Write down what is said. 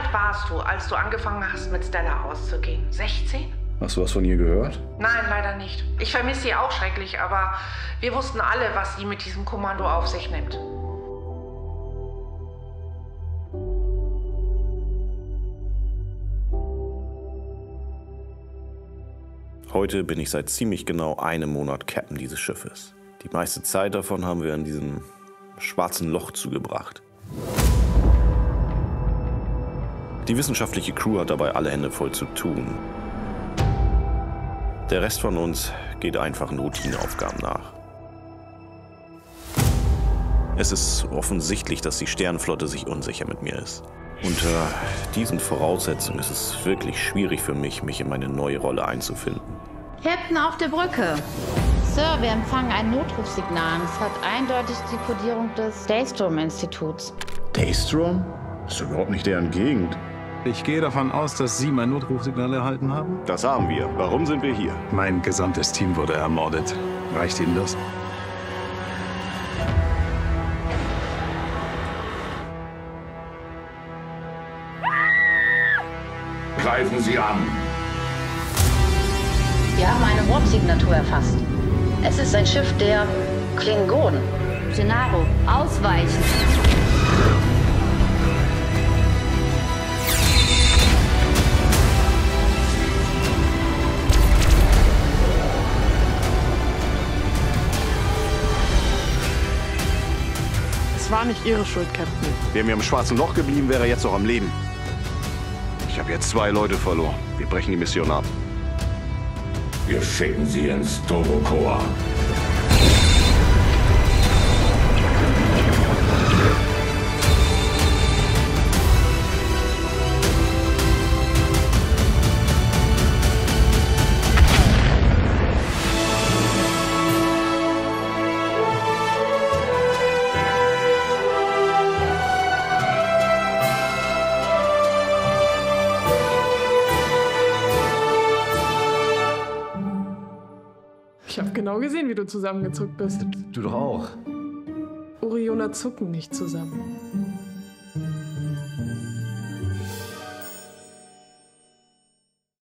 warst du, als du angefangen hast, mit Stella auszugehen? 16? Hast du was von ihr gehört? Nein, leider nicht. Ich vermisse sie auch schrecklich, aber wir wussten alle, was sie mit diesem Kommando auf sich nimmt. Heute bin ich seit ziemlich genau einem Monat Captain dieses Schiffes. Die meiste Zeit davon haben wir in diesem schwarzen Loch zugebracht. Die wissenschaftliche Crew hat dabei alle Hände voll zu tun. Der Rest von uns geht einfachen Routineaufgaben nach. Es ist offensichtlich, dass die Sternenflotte sich unsicher mit mir ist. Unter diesen Voraussetzungen ist es wirklich schwierig für mich, mich in meine neue Rolle einzufinden. Captain auf der Brücke. Sir, wir empfangen ein Notrufsignal. Es hat eindeutig die Kodierung des Daystrom-Instituts. Daystrom? Das ist überhaupt nicht deren Gegend. Ich gehe davon aus, dass Sie mein Notrufsignal erhalten haben. Das haben wir. Warum sind wir hier? Mein gesamtes Team wurde ermordet. Reicht Ihnen das? Greifen Sie an! Wir haben eine Warp-Signatur erfasst. Es ist ein Schiff der Klingonen. Gennaro, ausweichen! Es war nicht Ihre Schuld, Captain. Wäre mir im schwarzen Loch geblieben, wäre er jetzt noch am Leben. Ich habe jetzt 2 Leute verloren. Wir brechen die Mission ab. Wir schicken Sie ins Turbocore. Ich habe genau gesehen, wie du zusammengezuckt bist. Du doch auch. Oriona zucken nicht zusammen.